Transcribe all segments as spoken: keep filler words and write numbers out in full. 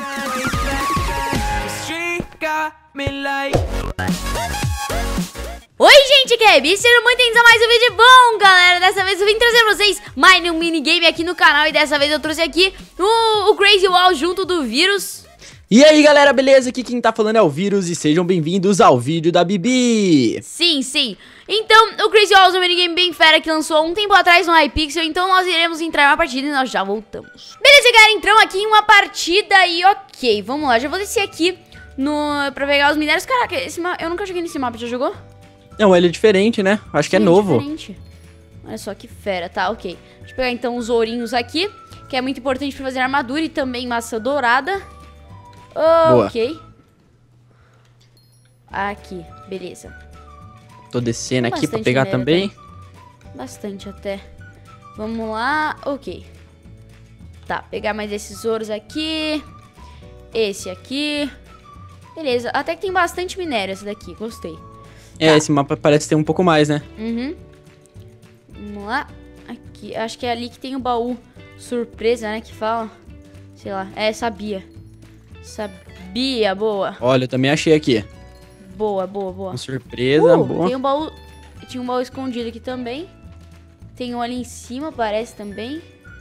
Oi, gente, que é Bi, sejam muito bem-vindos a mais um vídeo bom, galera. Dessa vez eu vim trazer pra vocês mais um minigame aqui no canal. E dessa vez eu trouxe aqui o, o Crazy Wall junto do Vírus. E aí, galera, beleza? Aqui quem tá falando é o Vírus e sejam bem-vindos ao vídeo da Bibi. Sim, sim. Então, o Crazy Wall é um minigame bem fera que lançou há um tempo atrás no Hypixel. Então nós iremos entrar em uma partida e nós já voltamos. Beleza, galera, entramos aqui em uma partida e ok, vamos lá. Já vou descer aqui no, pra pegar os minérios. Caraca, esse ma... eu nunca joguei nesse mapa, já jogou? Não, ele é diferente, né? Acho que Sim, é novo. Diferente. Olha só que fera, tá, ok. Deixa eu pegar então os ourinhos aqui, que é muito importante pra fazer armadura e também maçã dourada. Boa. Ok. Aqui, beleza. Tô descendo Tem aqui pra bastante pegar minério também. até. Bastante até. Vamos lá, ok. Tá, pegar mais esses ouros aqui. Esse aqui. Beleza, até que tem bastante minério esse daqui, gostei. É, Tá. esse mapa parece ter um pouco mais, né? Uhum. Vamos lá. Aqui, acho que é ali que tem o baú surpresa, né, que fala. Sei lá, é, sabia. Sabia, boa. Olha, eu também achei aqui. Boa, boa, boa. Uma surpresa, Uh, boa. tem um baú, tinha um baú escondido aqui também. Tem um ali em cima, parece também.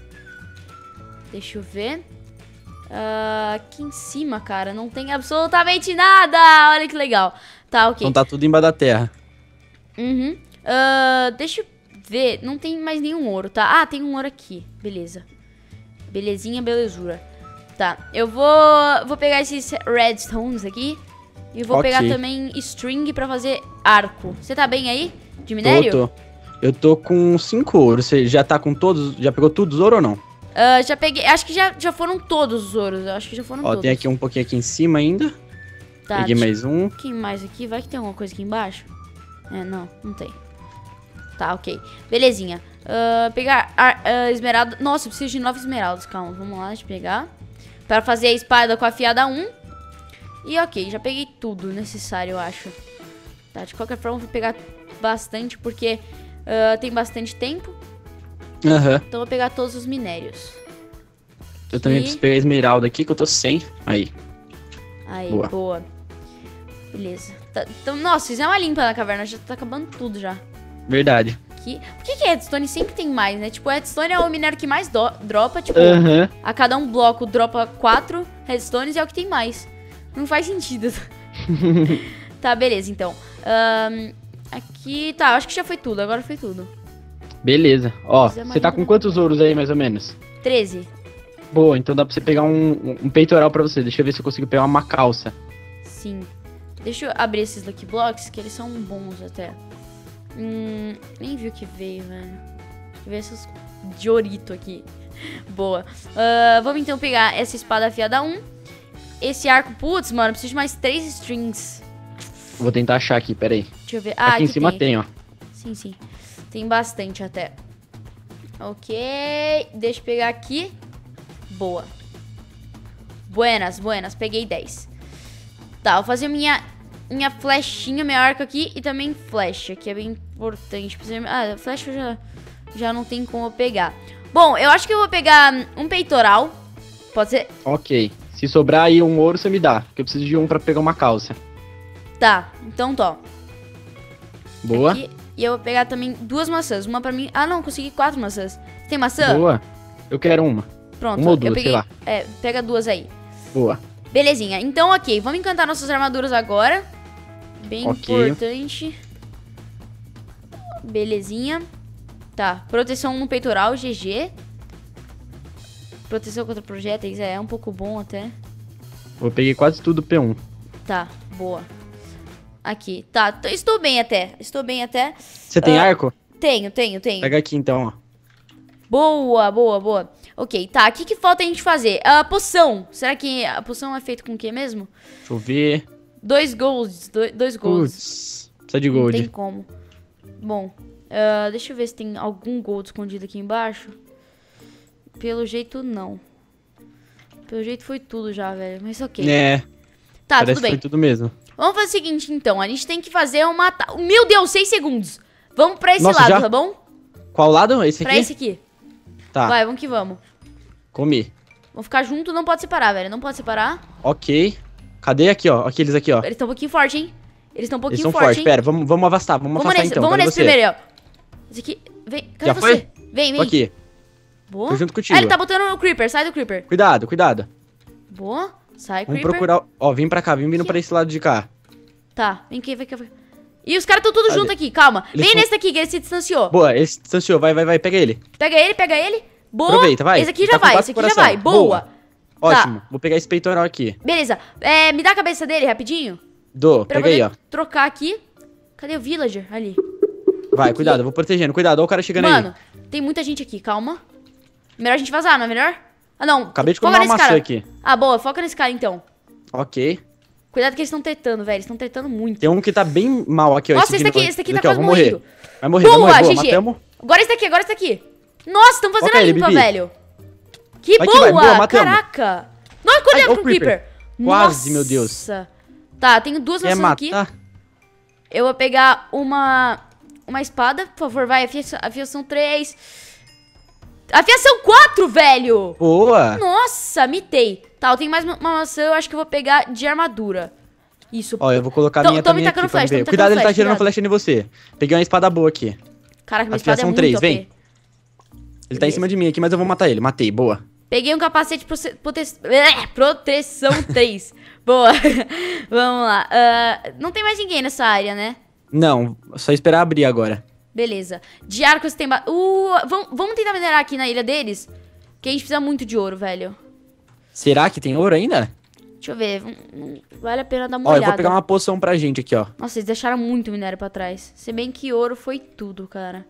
Deixa eu ver. Uh, aqui em cima, cara, não tem absolutamente nada. Olha que legal. Tá, ok. Então tá tudo embaixo da terra. Uhum. Uh, deixa eu ver. Não tem mais nenhum ouro, tá? Ah, tem um ouro aqui. Beleza. Belezinha, belezura. Tá, eu vou, vou pegar esses redstones aqui. E vou Ok. pegar também string pra fazer arco. Você tá bem aí? De minério? Tô, tô. Eu tô com cinco ouros. Você já tá com todos? Já pegou tudo os ouros ou não? Uh, já peguei. Acho que já, já foram todos os ouros. Eu acho que já foram Ó, todos. tem aqui um pouquinho aqui em cima ainda. Tá, Peguei deixa- mais um. Um pouquinho mais aqui. Vai que tem alguma coisa aqui embaixo? É, não, não tem. Tá, ok. Belezinha. Uh, pegar ar- uh, esmeralda. Nossa, eu preciso de nove esmeraldas. Calma, vamos lá, deixa eu pegar. Para fazer a espada com a afiada um. E ok, já peguei tudo necessário, eu acho. Tá, de qualquer forma, eu vou pegar bastante porque uh, tem bastante tempo. Aham. Então eu vou pegar todos os minérios. Eu também Aqui. preciso pegar a esmeralda aqui que eu tô sem. Aí. Aí, Boa. boa. Beleza. Tá, então, nossa, fizemos uma limpa na caverna, já tá acabando tudo já. Verdade. Aqui. Por que que redstone sempre tem mais, né? Tipo, redstone é o minério que mais do- dropa, tipo, Aham. a cada um bloco dropa quatro redstones e é o que tem mais. Não faz sentido. Tá, beleza, então. Ahn, aqui, tá, acho que já foi tudo, agora foi tudo. Beleza. Ó, Fazer uma você tá limpa com na quantos ouros aí, mais ou menos? treze. Boa, então dá pra você pegar um, um- um peitoral pra você. Deixa eu ver se eu consigo pegar uma calça. Sim. Deixa eu abrir esses Lucky Blocks, que eles são bons até. Hum, nem vi o que veio, velho. Deixa eu ver esses Diorito aqui. Boa. Ah, vamos então pegar essa espada afiada um. Esse arco, putz, mano, eu preciso de mais três strings. Vou tentar achar aqui, peraí. Deixa eu ver. Ah, aqui em cima tem, ó. Sim, sim. Tem bastante até. Ok. Deixa eu pegar aqui. Boa. Buenas, buenas. Peguei dez. Tá, vou fazer minha, minha flechinha, meu arco aqui e também flecha, que é bem importante. Ah, flecha já, já não tem como eu pegar. Bom, eu acho que eu vou pegar um peitoral. Pode ser? Ok. Se sobrar aí um ouro, você me dá. Porque eu preciso de um pra pegar uma calça. Tá, então tô. Boa. Aqui, e eu vou pegar também duas maçãs. Uma pra mim. Ah, não, consegui quatro maçãs. Tem maçã? Boa. Eu quero uma. Pronto, Uma ou eu duas, peguei. sei lá. É, pega duas aí. Boa. Belezinha. Então, ok. Vamos encantar nossas armaduras agora. Bem Ok. importante. Belezinha. Tá. Proteção no peitoral, G G. Proteção contra projéteis, é, é um pouco bom até. Eu peguei quase tudo P um. Tá, boa. Aqui. Tá, tô- estou bem até. Estou bem até. Você tem Ah, arco? Tenho, tenho, tenho. Pega aqui então, ó. Boa, boa, boa. Ok, tá. O que, que falta a gente fazer? A poção. Será que a poção é feita com o que mesmo? Deixa eu ver. Dois golds. Dois, dois golds. Putz. Precisa de Não gold. tem como. Bom, ah, deixa eu ver se tem algum gold escondido aqui embaixo. Pelo jeito, não. Pelo jeito foi tudo já, velho. Mas ok. É. Tá, Parece tudo que bem. foi tudo mesmo. Vamos fazer o seguinte, então. A gente tem que fazer uma... ta- Meu Deus, seis segundos. Vamos pra esse Nossa, lado, já? tá bom? Qual lado? Esse aqui? Pra esse aqui. Tá, Vai, vamos que vamos. comi. Vamos ficar junto, não pode separar, velho. Não pode separar. Ok. Cadê aqui, ó? Aqueles aqui, ó. Eles estão um pouquinho fortes, hein? Eles estão um pouquinho Eles são fortes, fortes. hein? Pera, vamos, vamos afastar. Vamos, Vamos afastar nesse, então. vamos Cadê nesse você? primeiro, ó. Esse aqui. Vem, cadê Já você? foi? Vem, vem. Tô aqui. Boa. Tô junto contigo. Ah, ele tá botando o Creeper. Sai do Creeper. Cuidado, cuidado. Boa. Sai, Vamos Creeper. procurar... Ó, vem pra cá. Vem vindo Aqui. pra esse lado de cá. Tá, vem aqui, vem aqui. Vem aqui. E os caras estão tudo Cadê? junto aqui, calma. Eles vem tão- nesse daqui, que ele se distanciou. Boa, ele se distanciou. Vai, vai, vai. Pega ele. Pega ele, pega ele. Boa. Aproveita, vai. Esse aqui Ele já tá com vai, quatro esse aqui já coração. vai. Boa. Ótimo. Vou pegar esse peitoral aqui. Beleza. É, me dá a cabeça dele rapidinho. Dou. Pra eu Pega aí, ó. poder trocar aqui. Cadê o villager? Ali. Vai, cuidado. Eu vou protegendo. Cuidado. Ó o cara chegando Mano, aí. tem muita gente aqui, calma. Melhor a gente vazar, não é melhor? Ah, não. Acabei de foca comer uma nesse maçã cara. aqui. Ah, boa. Foca nesse cara, então. Ok. Cuidado que eles estão tretando, velho. Eles estão tretando muito. Tem um que tá bem mal aqui, ó. Nossa, esse aqui daqui, no- esse daqui aqui, tá ó, quase vou morrer. morrendo. Vai morrer, vai Boa, morrer. Boa, G G. matamos. Agora esse daqui, agora esse daqui. Nossa, estão fazendo Foca a ele, limpa, Bibi. velho. Que Vai boa. que vai, boa, matamos. Caraca. Nossa, cuidado Ai, ó com o o Creeper. Creeper. Quase, Nossa. meu Deus. Tá, tenho duas Quer maçãs aqui. matar? Eu vou pegar uma uma espada, por favor, vai. Afiação, afiação três. Afiação quatro, velho. Boa. Nossa, mitei. Tá, eu tenho mais uma uma maçã, eu acho que eu vou pegar de armadura. Isso. Ó, eu vou colocar a Tô- minha tô me também tacando aqui pra flash, tô ver. me tacando Cuidado, ele tá flash, girando cuidado. flecha em você. Peguei uma espada boa aqui. Caraca, minha espada é Afiação muito três, O P. vem. Ele tá em Beleza. cima de mim aqui, mas eu vou matar ele. Matei, boa. Peguei um capacete prote... prote... É, proteção três. Boa. Vamos lá. Ah, não tem mais ninguém nessa área, né? Não, só esperar abrir agora. Beleza. De arcos tem... Ba... Uh, vamos, vamos tentar minerar aqui na ilha deles? Que a gente precisa muito de ouro, velho. Será que tem ouro ainda? Deixa eu ver. Hum, hum, Vale a pena dar uma Ó, eu olhada. vou pegar uma poção pra gente aqui, ó. Nossa, eles deixaram muito minério pra trás. Se bem que ouro foi tudo, cara.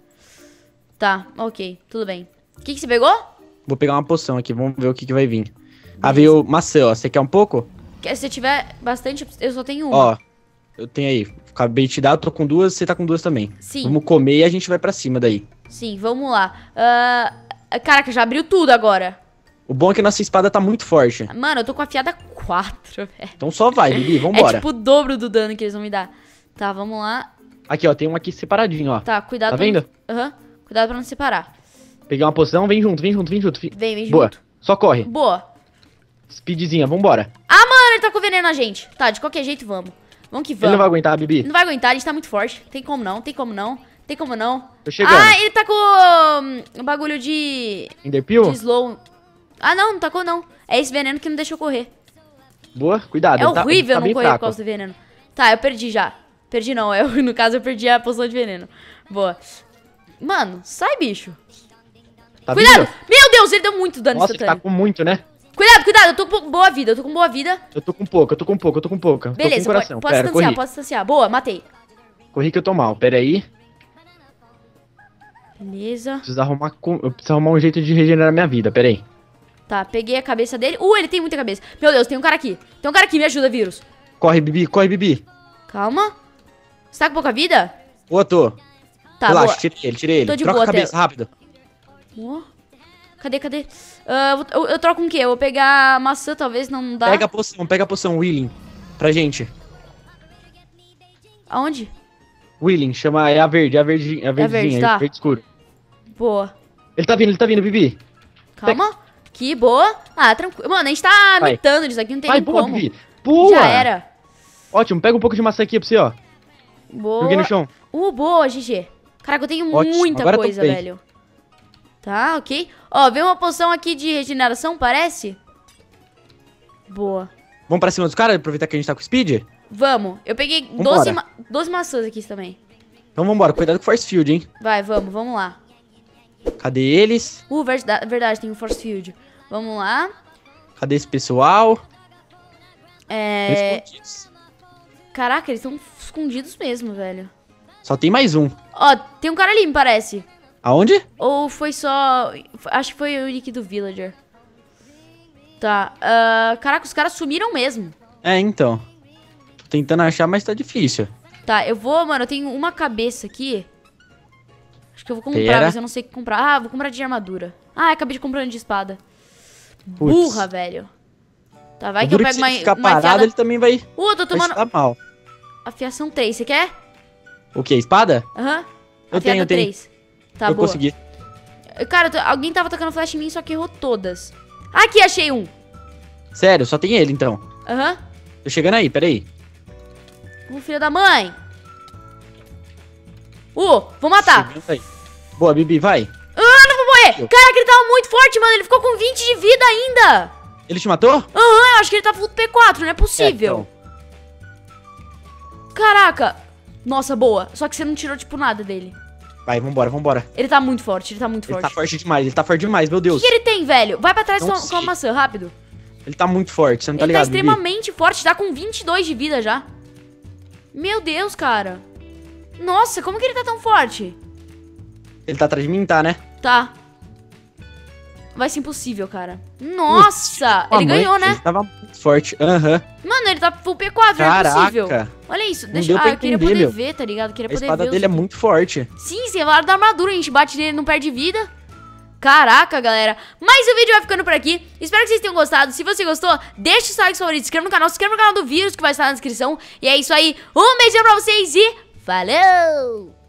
Tá, ok. Tudo bem. O que, que você pegou? Vou pegar uma poção aqui, vamos ver o que, que vai vir. Ah, veio maçã, ó. Você quer um pouco? Que- Se tiver bastante, eu só tenho uma. Ó, eu tenho aí. Acabei de te dar, eu tô com duas, você tá com duas também. Sim. Vamos comer e a gente vai pra cima daí. Sim, vamos lá. Ah, caraca, já abriu tudo agora. O bom é que nossa espada tá muito forte. Mano, eu tô com a afiada quatro, velho. Então só vai, Bibi, É vambora. tipo o dobro do dano que eles vão me dar. Tá, vamos lá. Aqui, ó, tem um aqui separadinho, ó. Tá, cuidado Tá pra vendo? não... Aham. Cuidado pra não separar. Peguei uma poção, vem junto, vem junto, vem junto. fi- Vem, vem Boa, junto. só corre. Boa. Speedzinha, vambora. Ah, mano, ele tá com veneno na gente. Tá, de qualquer jeito, vamos. Vamos que Ele vamos. não vai aguentar, Bibi. Não vai aguentar, a gente tá muito forte. Tem como não, tem como não. Tem como não. Tô chegando. Ah, ele tá com hum, um bagulho de... Enderpeel? de slow. Ah, não, não tacou não. É esse veneno que não deixa eu correr. Boa, cuidado. É ele tá- ele horrível tá não bem correr por fraco. causa do veneno. Tá, eu perdi já. Perdi não, eu, no caso eu perdi a poção de veneno. Boa. Mano, sai, bicho. Tá Cuidado! vindo? Meu Deus, ele deu muito dano Nossa, ele tá instantâneo. com muito, né? Cuidado, cuidado, eu tô com boa vida, eu tô com boa vida. Eu tô com pouco, eu tô com pouco, eu tô com pouco. Beleza, tô com pode, coração. pode Pera, distanciar, corri. pode distanciar. Boa, matei. Corri que eu tô mal, pera aí. Beleza. Preciso arrumar, com- eu preciso arrumar um jeito de regenerar minha vida, pera aí. Tá, peguei a cabeça dele. Uh, ele tem muita cabeça. Meu Deus, tem um cara aqui. Tem um cara aqui, me ajuda, vírus. Corre, Bibi, corre, Bibi. Calma. Você tá com pouca vida? Boa, tô. Tá, Relaxa, boa. tirei ele, tirei ele. Tô de Troca boa a cabeça, até. rápido. Boa. Cadê, cadê? Ah, eu, vou- eu- eu troco com o quê? Eu vou pegar maçã, talvez, não dá. Pega a poção, pega a poção, Willing. Pra gente. Aonde? Willing, chama, é a verde, é a verde, é a verde, verdezinha, tá. verde escuro. Boa. Ele tá vindo, ele tá vindo, Bibi. Calma. Que boa. Ah, tranquilo. Mano, a gente tá Vai. mitando disso aqui, não tem Vai, nem boa, como. Bibi. Boa! Já era. Ótimo, pega um pouco de maçã aqui pra você, ó. Boa. Joguei no chão. Uh, boa, G G. Caraca, eu tenho Ótimo, muita agora eu tô coisa, bem. velho. Tá, ok. Ó, veio uma poção aqui de regeneração, parece? Boa. Vamos pra cima dos caras, aproveitar que a gente tá com speed? Vamos. Eu peguei Vambora. doze, ma doze maçãs aqui também. Então vambora, cuidado com o Force Field, hein? Vai, vamos, vamos lá. Cadê eles? Uh, verdade, verdade, tem o Force Field. Vamos lá. Cadê esse pessoal? É... Escondidos. Caraca, eles estão escondidos mesmo, velho. Só tem mais um. Ó, tem um cara ali, me parece. Aonde? Ou foi só... Acho que foi o nick do Villager. Tá. ah, caraca, os caras sumiram mesmo. É, então. Tô tentando achar, mas tá difícil. Tá, eu vou... Mano, eu tenho uma cabeça aqui. Acho que eu vou comprar, Pera. mas eu não sei o que comprar. Ah, vou comprar de armadura. Ah, acabei de comprar de espada. Putz. Burra, velho. Tá, vai O que eu duro pego se uma, ele ficar uma parado, enfiada... ele também vai, Uh, eu tô vai tomando se dar mal. afiação três. Você quer? O que? Espada? Aham. Eu Afiada tenho, eu tenho. três. Tá, eu boa. consegui. Cara, eu tô- alguém tava tacando flash em mim, só que errou todas. Aqui, achei um. Sério, só tem ele, então. Aham. Uhum. Tô chegando aí, peraí. Ô, filho da mãe. Uh, vou matar. Aí. Boa, Bibi, vai. Ah, não vou morrer. Caraca, ele tava muito forte, mano. Ele ficou com vinte de vida ainda. Ele te matou? Aham, uhum, eu acho que ele tá full P quatro, não é possível. É, então. Caraca. Nossa, boa. Só que você não tirou, tipo, nada dele. Vai, vambora, vambora. Ele tá muito forte, ele tá muito ele forte. Ele tá forte demais, ele tá forte demais, meu Deus. O que, que ele tem, velho? Vai pra trás não com, com a maçã, rápido. Ele tá muito forte, você não tá ele ligado, Ele tá extremamente Bibi? forte, tá com vinte e dois de vida já. Meu Deus, cara. Nossa, como que ele tá tão forte? Ele tá atrás de mim, tá, né? Tá. Vai ser impossível, cara. Nossa, Putz, ele mãe, ganhou, né? Ele tava muito forte, aham. Uhum. Mano, ele tá full P quatro, Caraca. não é possível. Olha isso, deixa eu... Ah, eu queria poder meu. ver, tá ligado? Eu queria a poder espada ver dele os... é muito forte. Sim, sim, é a da armadura, a gente bate nele e não perde vida. Caraca, galera. Mas o vídeo vai ficando por aqui. Espero que vocês tenham gostado. Se você gostou, deixa o seu like favorito, se inscreva no canal, se inscreva no canal do vírus que vai estar na descrição. E é isso aí. Um beijão pra vocês e falou!